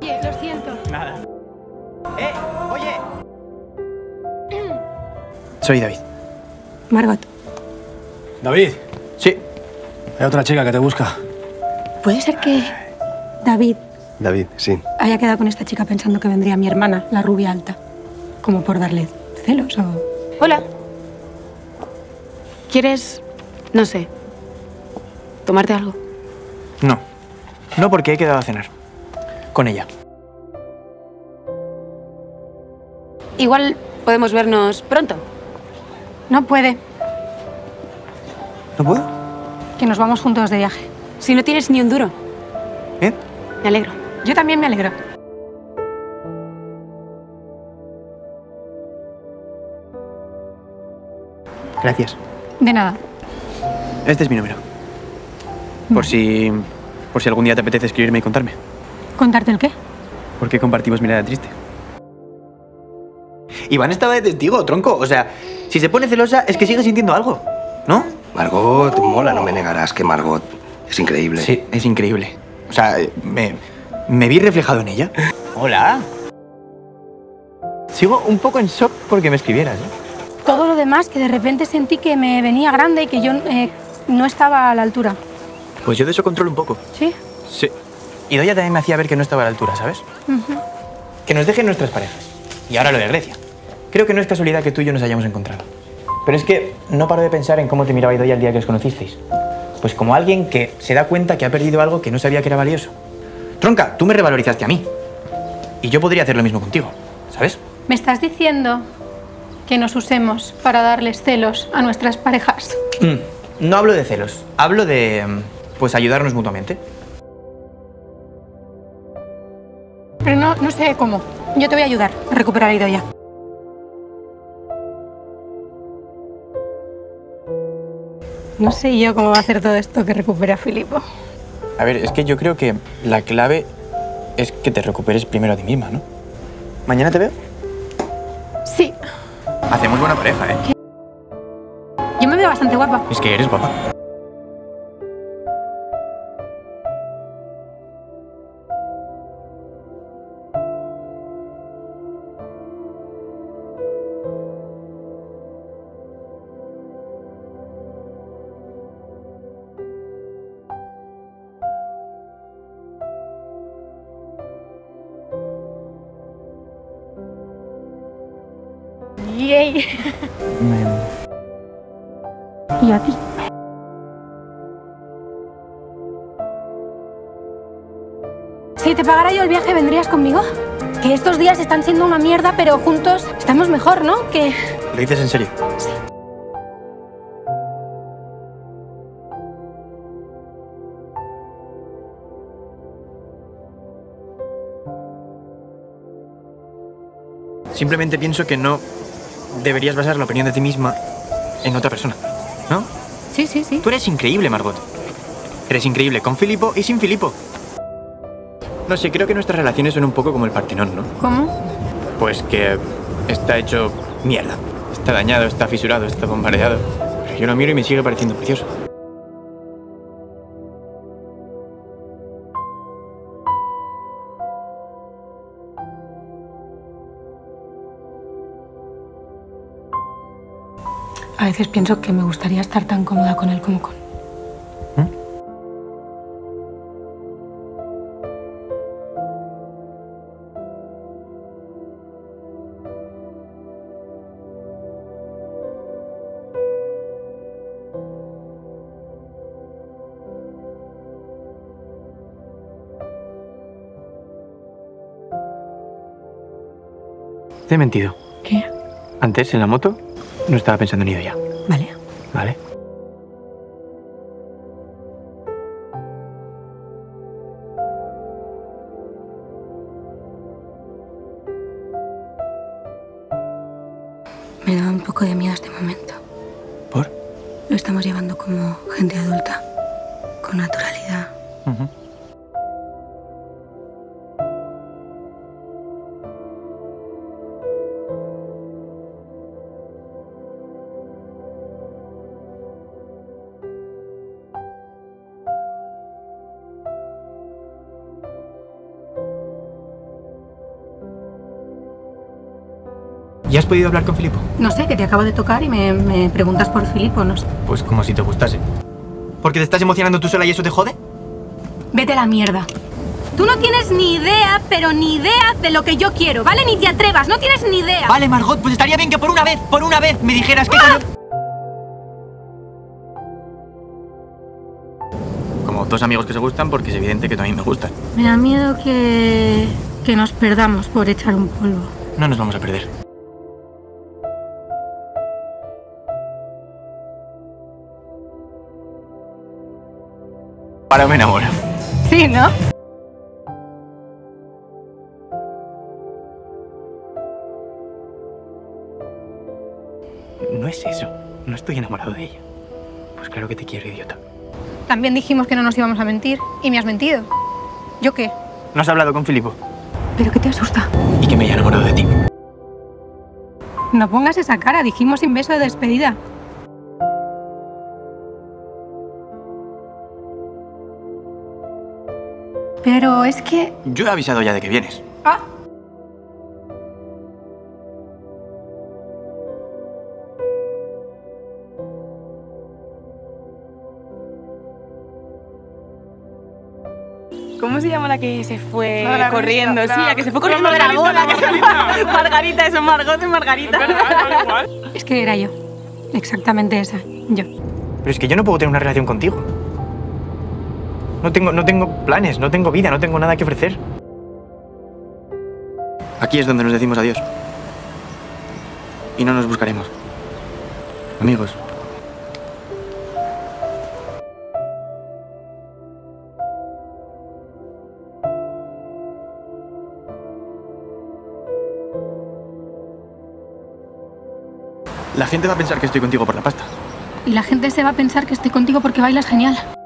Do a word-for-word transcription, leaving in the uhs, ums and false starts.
Oye, lo siento. Nada. ¡Eh! ¡Oye! Soy David. Margot. David. Sí. Hay otra chica que te busca. ¿Puede ser que David David, sí. haya quedado con esta chica pensando que vendría mi hermana, la rubia alta? Como por darle celos o... Hola. ¿Quieres, no sé, tomarte algo? No. No, porque he quedado a cenar. Con ella. Igual podemos vernos pronto. No puede. ¿No puedo? Que nos vamos juntos de viaje. Si no tienes ni un duro. ¿Eh? Me alegro. Yo también me alegro. Gracias. De nada. Este es mi número. Por si... por si algún día te apetece escribirme y contarme. ¿Contarte el qué? Porque compartimos mirada triste. Iván estaba de testigo, tronco. O sea, si se pone celosa es que sigue sintiendo algo, ¿no? Margot, mola, no me negarás que Margot es increíble. Sí, es increíble. O sea, me, me vi reflejado en ella. Hola. Sigo un poco en shock porque me escribieras, ¿eh? Todo lo demás, que de repente sentí que me venía grande y que yo eh, no estaba a la altura. Pues yo de eso controlo un poco. ¿Sí? Sí. Y Doya también me hacía ver que no estaba a la altura, ¿sabes? Uh-huh. Que nos dejen nuestras parejas. Y ahora lo de Grecia. Creo que no es casualidad que tú y yo nos hayamos encontrado. Pero es que no paro de pensar en cómo te miraba Idoia el día que os conocisteis. Pues como alguien que se da cuenta que ha perdido algo que no sabía que era valioso. Tronca, tú me revalorizaste a mí. Y yo podría hacer lo mismo contigo, ¿sabes? ¿Me estás diciendo que nos usemos para darles celos a nuestras parejas? Mm, no hablo de celos. Hablo de, pues, ayudarnos mutuamente. Pero no, no sé cómo. Yo te voy a ayudar a recuperar a Idoia. No sé yo cómo va a hacer todo esto que recupere a Filipo. A ver, es que yo creo que la clave es que te recuperes primero a ti misma, ¿no? ¿Mañana te veo? Sí. Hacemos buena pareja, ¿eh? ¿Qué? Yo me veo bastante guapa. Es que eres guapa. Yay. ¿Y a ti? Si te pagara yo el viaje, ¿vendrías conmigo? Que estos días están siendo una mierda, pero juntos estamos mejor, ¿no? Que... ¿Lo dices en serio? Sí. Simplemente pienso que no deberías basar la opinión de ti misma en otra persona, ¿no? Sí, sí, sí. Tú eres increíble, Margot. Eres increíble con Filipo y sin Filipo. No sé, creo que nuestras relaciones son un poco como el Partenón, ¿no? ¿Cómo? Pues que está hecho mierda. Está dañado, está fisurado, está bombardeado. Pero yo lo miro y me sigue pareciendo precioso. A veces pienso que me gustaría estar tan cómoda con él como con... ¿Mm? Te he mentido. ¿Qué? Antes, en la moto, no estaba pensando en Idoia. Vale. ¿Vale? Me da un poco de miedo este momento. ¿Por? Lo estamos llevando como gente adulta, con naturalidad. Uh-huh. ¿Y has podido hablar con Filipo? No sé, que te acabo de tocar y me, me preguntas por Filipo, no sé. Pues como si te gustase. ¿Porque te estás emocionando tú sola y eso te jode? Vete a la mierda. Tú no tienes ni idea, pero ni idea de lo que yo quiero, ¿vale? Ni te atrevas, no tienes ni idea. Vale, Margot, pues estaría bien que por una vez, por una vez, me dijeras que... ¡Ah! Como dos amigos que se gustan, porque es evidente que también me gustan. Me da miedo que... que nos perdamos por echar un polvo. No nos vamos a perder. Ahora me enamoro. Sí, ¿no? No es eso. No estoy enamorado de ella. Pues claro que te quiero, idiota. También dijimos que no nos íbamos a mentir y me has mentido. ¿Yo qué? ¿No has hablado con Filipo? ¿Pero qué te asusta? Y que me haya enamorado de ti. No pongas esa cara, dijimos sin beso de despedida. Pero es que... Yo he avisado ya de que vienes. Ah. ¿Cómo se llama la que se fue No, la corriendo? vista, Sí, la- la que se fue corriendo de la boda. Margarita, eso, Margot y Margarita. Es que era yo. Exactamente esa. Yo. Pero es que yo no puedo tener una relación contigo. No tengo, no tengo planes, no tengo vida, no tengo nada que ofrecer. Aquí es donde nos decimos adiós. Y no nos buscaremos. Amigos. La gente va a pensar que estoy contigo por la pasta. Y la gente se va a pensar que estoy contigo porque bailas genial.